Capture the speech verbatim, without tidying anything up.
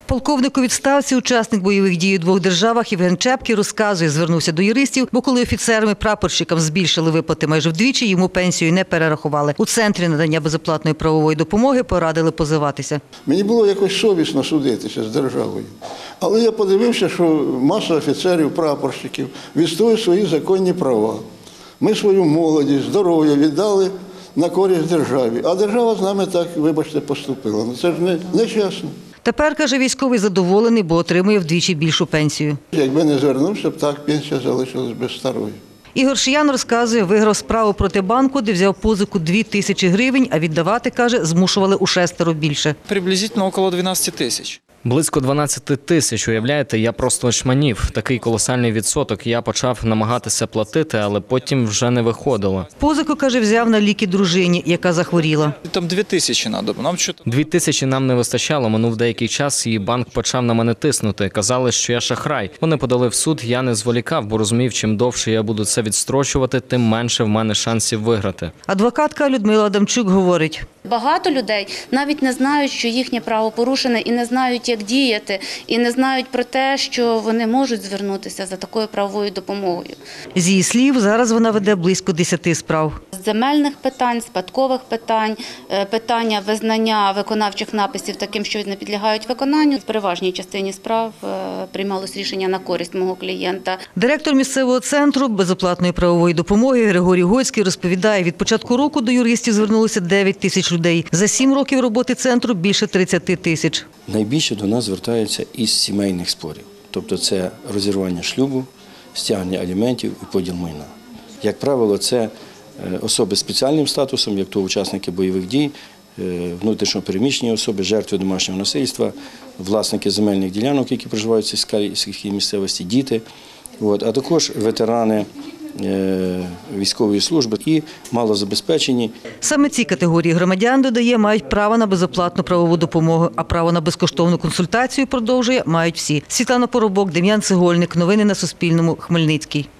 Полковник у відставці, учасник бойових дій у двох державах Євген Чепкий розказує, звернувся до юристів, бо коли офіцерам і прапорщикам збільшили виплати майже вдвічі, йому пенсію не перерахували. У Центрі надання безоплатної правової допомоги порадили позиватися. Мені було якось совісно судитися з державою. Але я подивився, що маса офіцерів, прапорщиків відстоюють свої законні права. Ми свою молодість, здоров'я віддали на користь державі. А держава з нами так, вибачте, поступила. Ну, це ж не, не чесно. Тепер, каже військовий, задоволений, бо отримує вдвічі більшу пенсію. Якби не звернувся, б так пенсія залишилась без старої. Ігор Шиян розказує, виграв справу проти банку, де взяв позику дві тисячі гривень, а віддавати, каже, змушували у шестеро більше. Приблизительно около дванадцяти тисяч. Близько дванадцяти тисяч, уявляєте, я просто очманів. Такий колосальний відсоток. Я почав намагатися платити, але потім вже не виходило. Позику, каже, взяв на ліки дружині, яка захворіла. Там дві тисячі треба, нам що-то... Дві тисячі нам не вистачало, минув деякий час, і банк почав на мене тиснути. Казали, що я шахрай. Вони подали в суд, я не зволікав, бо розумів, чим довше я буду це відстрочувати, тим менше в мене шансів виграти. Адвокатка Людмила Адамчук говорить. Багато людей навіть не знають, що їхнє право порушене, і не знають, як діяти, і не знають про те, що вони можуть звернутися за такою правовою допомогою. З її слів, зараз вона веде близько десяти справ. З земельних питань, спадкових питань, питання визнання виконавчих написів таким, що не підлягають виконанню. В переважній частині справ приймалось рішення на користь мого клієнта. Директор місцевого центру безоплатної правової допомоги Григорій Гойський розповідає, від початку року до юристів звернулося дев'ять тисяч людей. За сім років роботи центру більше тридцяти тисяч. Найбільше до нас звертаються із сімейних спорів. Тобто це розірвання шлюбу, стягнення аліментів і поділ майна. Як правило, це особи з спеціальним статусом, як то учасники бойових дій, внутрішньо переміщені особи, жертви домашнього насильства, власники земельних ділянок, які проживають в сільській місцевості, діти, а також ветерани військової служби і малозабезпечені. Саме ці категорії громадян, додає, мають право на безоплатну правову допомогу, а право на безкоштовну консультацію, продовжує, мають всі. Світлана Поробок, Дем'ян Цегольник. Новини на Суспільному. Хмельницький.